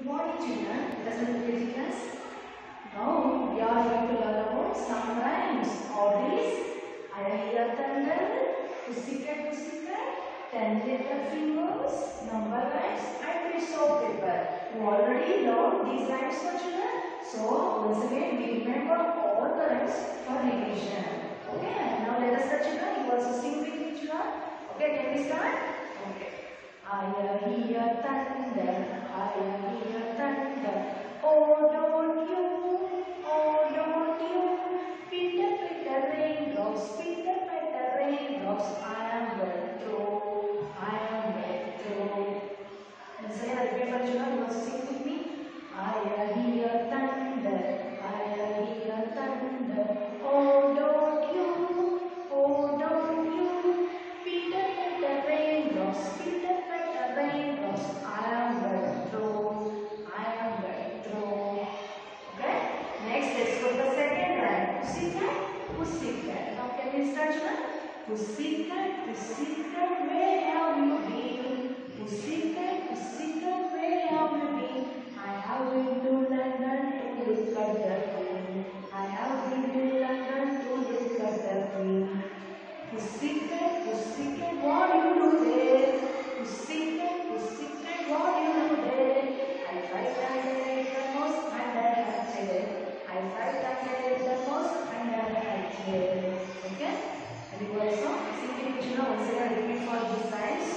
Good morning, children. Let's look at the class. Now we are going to learn about some rhymes. All these I hear thunder, pussycat, pussycat, 10 little fingers, number rhymes, and piece of paper. You already learned these rhymes for children. So once again we remember all the rhymes for revision. Okay. Now let us start, children. You also sing with me, children. Okay. Can we start? Okay. I hear thunder, I hear thunder. Oh, don't you, pitter, pitter, raindrops, pitter, pitter, raindrops. I am wet through, I am wet through. Once again, I repeat for children, you must sing with me. I hear thunder, I hear thunder. Oh, don't you, pitter, pitter, raindrops, pitter, pitter, raindrops. I am wet through, I am wet through. Okay? Next, let's go to the second rhyme. Pussycat, pussycat. Now can we start, children? Pussycat, pussycat, where have you been? Pussycat, pussycat, where have you been? I have been to London to look at the Queen. I have been to London to look at the Queen. Pussycat, pussycat, what do you do there? Pussycat, pussycat, what do you do there? I fight under the most under her chair. I fight under the most under her chair. Okay? And you also sing it, once again repeat for these lines.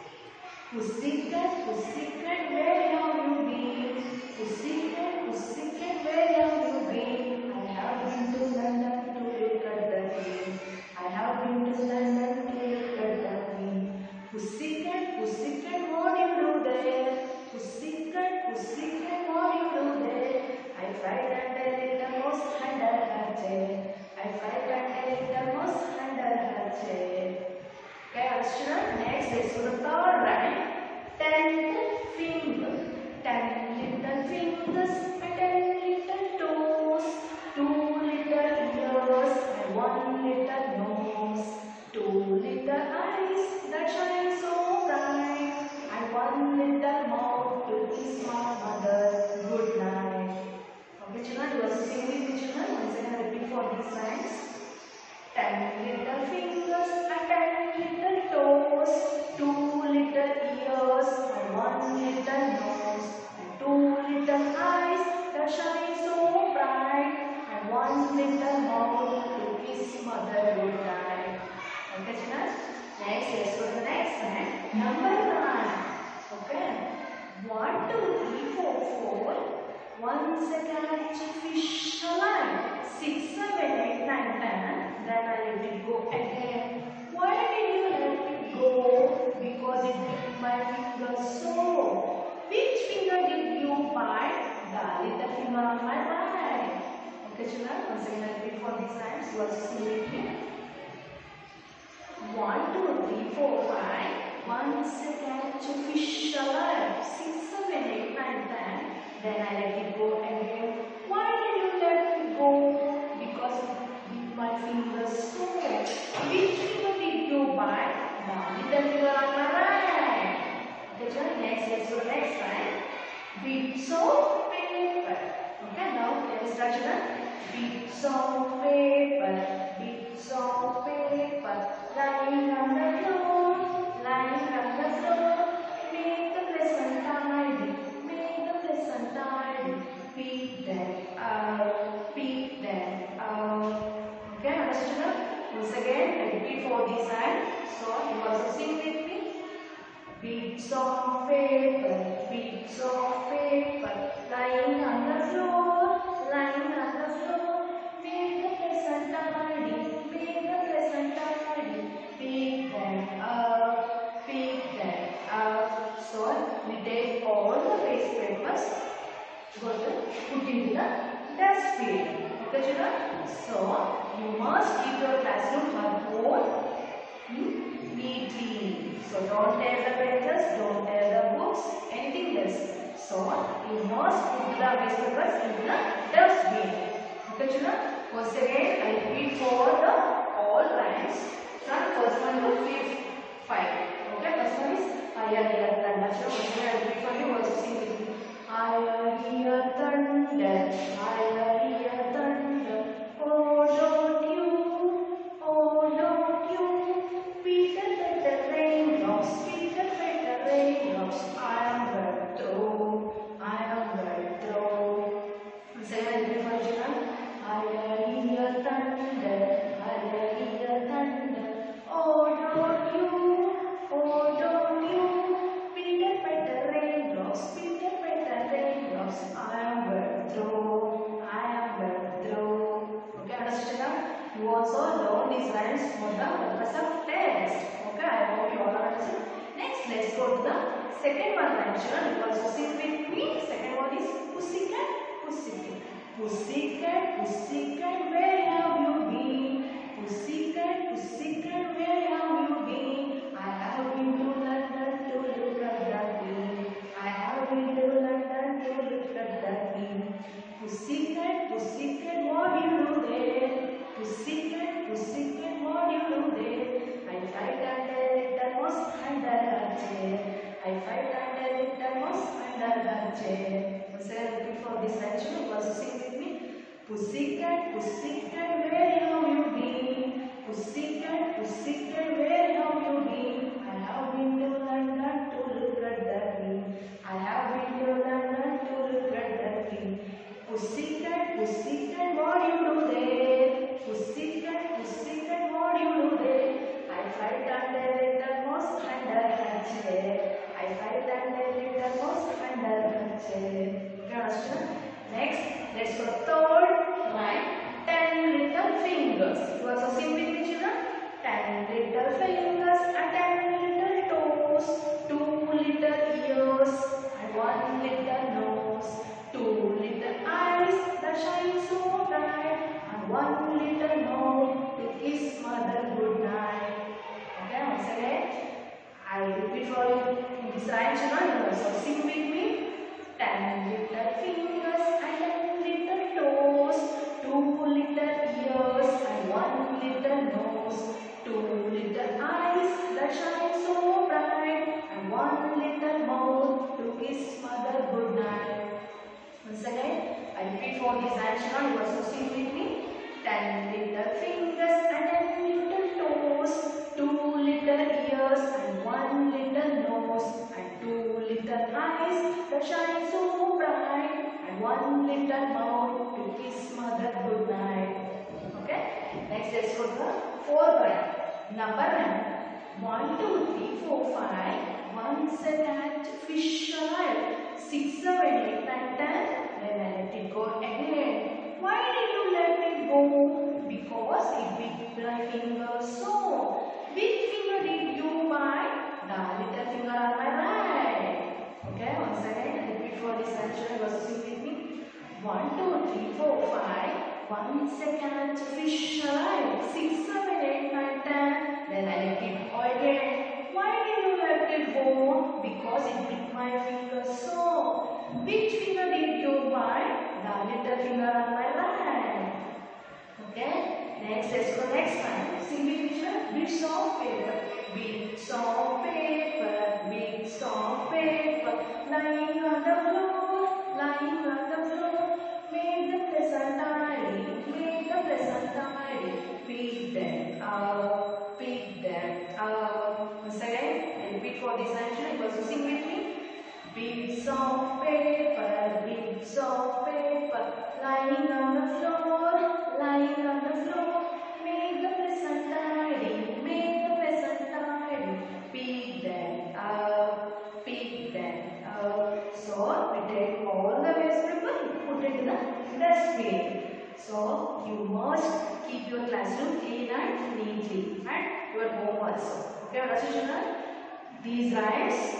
Pussycat, pussycat, where have you been? Pussycat, pussycat, where have you been? I have been to London to look at the Queen. I have been to London to look at the Queen. Pussycat, pussycat, what do you do there? Pussycat, pussycat, what do you do there? I fight under the most under her chair. I fight under the most under her chair. Okay, Archana. Next, let's go to the third rhyme. 10 fingers, 10 little fingers, and 10 little toes, 2 little ears, and 1 little nose, 2 little eyes that shine so bright, and 1 little mouth to kiss my mother good night. Okay, children, you also sing with me, children. Once again, I repeat for these rhymes. 10 little fingers and 10 little toes, 2 little ears and 1 little nose, and 2 little eyes that shine so bright, and 1 little mouth to kiss mother good night. Okay, children? Next, let's go to the next one. Number 9. Okay. 1, 2, 3, 4, 4. Once I catch a fish alive. 6, 7, 8, 9, 10. Then I let it go again. Why did you let it go? Because it bit my finger so. Which finger did you bite? The little finger on my right. Okay, children. Once again, I repeat for these times. You also see with me. 1, 2, 3, 4, 5. Once I catch a fish alive. 6, 7, 8, 9, 10. Then I let it go again. Why did you let it go? Because it bit my fingers so. Which finger did you bite? The little finger on my right. Okay, children. Next, let's go next time. Bits of paper. Okay, now let us start, children. Bits of paper. Bits of paper. Lying on the floor. Lying on the floor. Make the lesson tidy. Make the lesson tidy. Pick them out. Pick them out. Okay, understood? Once again, I repeat for this side. So you also sing with me. Bits of paper, bits of paper, lying on the floor, lying on the floor. Make the lesson tidy, make the lesson tidy. Pick them up, pick them up. So we take all the waste papers, go to put into the dustbin. Okay, children? So you must keep your classroom whole neatly. So don't tear the benches, don't tear the books, anything else. So you must put the waste papers into the dustbin. Okay, children? Once again, I repeat for the all rhymes from first one to fifth 5. Okay, first one is I hear thunder. Once again, I repeat for you. Also sing with me. I hear thunder, I hear thunder. Oh, don't you, Peter better raindrops, Peter better raindrops. I am wet through, I am wet through. Say my little version. I hear thunder, I hear thunder. Oh, don't you, Peter better raindrops, Peter better raindrops. I am wet through, I am wet through. Okay, understand? You also learn these rhymes for the purpose of test. Okay, I hope you all understand. Next, let's go to the second one rhyme. Children, you also sing with me. Second one is pussycat, pussycat. Pussycat, pussycat, where have you been? Pussycat, pussycat, where have you been? I have been to London to look at the Queen. I have been to London to look at the Queen. Pussycat, pussycat, what do you do there? Pussycat, pussycat, what do you do there? I fight under little mouse under her chair. I fight under little mouse under her chair. Say repeat for this lecture. You also sing with me. Pussycat, pussycat, where have you been? Pussycat, pussycat, where have you been? I have been to London to look at the Queen. I have been to London to look at the Queen. Pussycat, pussycat, what do you do there? Pussycat, pussycat, what do you do there? I fight under little mouse under her chair. I fight under little mouse under her chair. Okay, understand? Next, let's go third line. 10 little fingers. You also sing with me, children. 10 little fingers and 10 little toes. 2 little ears and 1 little nose. 2 little eyes that shine so bright and 1 little mouth to kiss mother good night. Okay, once again, I repeat for you in this rhyme, children. You also sing with me. 10 little fingers and 10 little toes. 2 little ears and 1 little nose. 2 little eyes that shine so bright and 1 little mouth to kiss mother good night. Once again, I repeat for this action. You also sing with me. 10 little fingers and 10 little toes. 2 little ears and 1 little nose. And 2 little eyes that shine so bright. And 1 little mouth to kiss mother good night. Okay? Next, let's go to the fourth line. Number 9. 1, 2, 3, 4, 5. Once a cat, fish alive. 6, 7, 8, 9, 10. Then I let it go again. Why did you let it go? Because it bit my finger so. Which finger did you bite? The little finger on my right. Okay, once again, I repeat for this answer. You also sing with me. 1, 2, 3, 4, 5. Once a cat, fish alive. 6, 7, 8, 9, 10. Then I let it go again. Why did you let it go? Because it bit my finger so. Which finger did you bite? The little finger on my right. Okay. Next, let's go next one. Sing with me, bits of paper. Bits of paper. Bits of paper. Lying on the floor. Lying on the floor. Make the present tidy. Make the present tidy. Pick them up. Pick them up. Once again, I repeat for this action. You also sing with me. Bits of paper, bits of paper, lying on the floor, lying on the floor. Make the present tidy, make the present tidy. Pick them up, pick them up. So we take all the waste paper and put it in the dustbin. So you must keep your classroom clean and neatly, and your home also. Okay, children? These rhymes.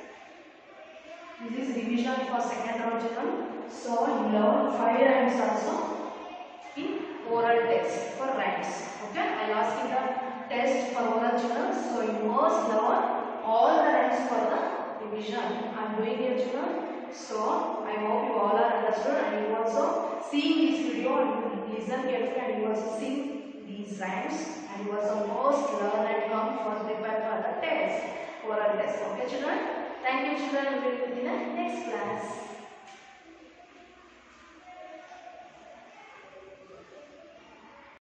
This is revision for second round, children. So you learn 5 rhymes also in oral test for rhymes. Okay, I will ask you the test for oral, children. So you must learn all the rhymes for the revision. I am doing here, children. So I hope you all are understood, and you also see this video and you listen carefully, and you also sing these rhymes, and you also must learn and come for prepare for the test, oral test. Okay, children. Thank you, children. We will meet in the next class.